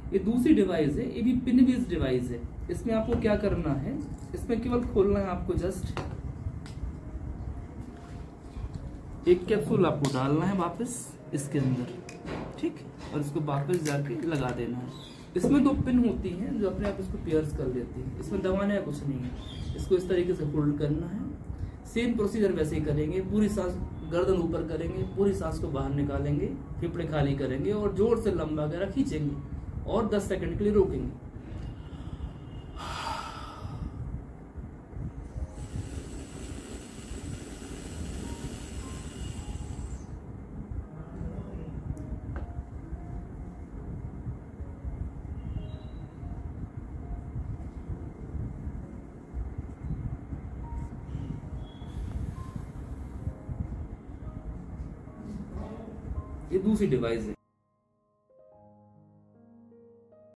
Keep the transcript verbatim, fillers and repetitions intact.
ये दूसरी डिवाइस है, ये भी पिन बेस्ड डिवाइस है। इसमें आपको क्या करना है, इसमें केवल खोलना है आपको, जस्ट एक कैप्सूल आपको डालना है वापस इसके अंदर, ठीक, और इसको वापस जाके लगा देना है। इसमें दो पिन होती हैं जो अपने आप इसको पियर्स कर लेती है। इसमें दबाने का कुछ नहीं है, इसको इस तरीके से होल्ड करना है। सेम प्रोसीजर वैसे ही करेंगे, पूरी सांस गर्दन ऊपर करेंगे, पूरी सांस को बाहर निकालेंगे, फेफड़े खाली करेंगे और जोर से लंबा गहरा खींचेंगे और दस सेकंड के लिए रोकेंगे। ये दूसरी डिवाइस है।